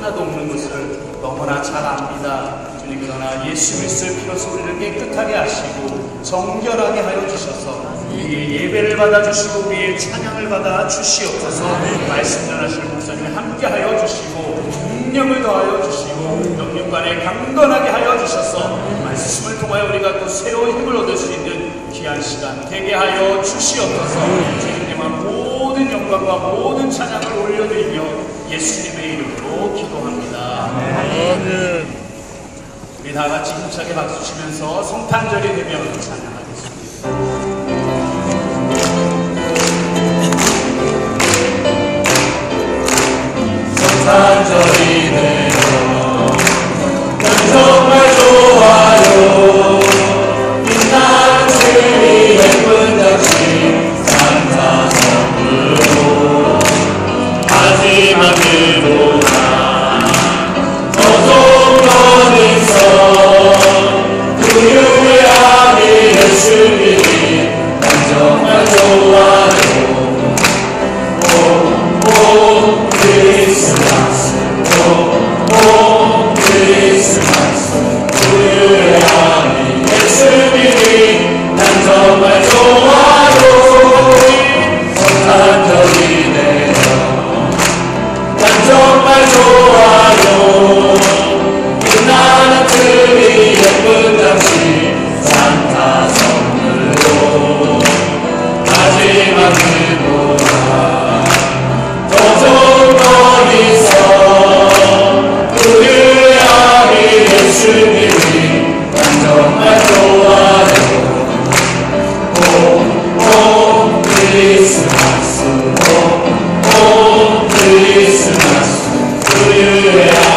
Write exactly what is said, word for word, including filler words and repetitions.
하나도 없는 것을 너무나 잘 압니다. 주님, 그러나 예수 그리스도의 피로써 우리를 깨끗하게 하시고 정결하게 하여 주셔서 우리의 예배를 받아주시고 우리의 찬양을 받아 주시옵소서. 말씀 전하실 목사님을 함께 하여 주시고 능력을 더하여 주시고 영육간에 강건하게 하여 주셔서 말씀을 통하여 우리가 또 새로운 힘을 얻을 수 있는 귀한 시간 되게 하여 주시옵소서. 주님께만 모든 영광과 모든 찬양을 올려드리며 예수님의 이름으로 기도합니다. 아멘. 우리 다 같이 힘차게 박수 치면서 성탄절이 되면 찬양하겠습니다. 성탄절이 되면 난 정말 좋아요. 빛나는 트리 예쁜 장식 산타 선물로. 하지만 그보다 더 좋은 건 있어. 그의 아들 예수님이 난 정말 좋아요. 오, 오, 크리스마스, 오, 오, 크리스마스. 그의 아들 예수님이 난 정말 좋아요. 성탄절이 되면 난 정말 좋아요. 빛나는 트리 예쁜 장식 산타 선물로. 하지만 그보다 더 좋은 건 있어. 그의 아들 예수님이 난 정말 좋아요. 오, 오, 크리스마스, 오, 오, 크리스마스. 그의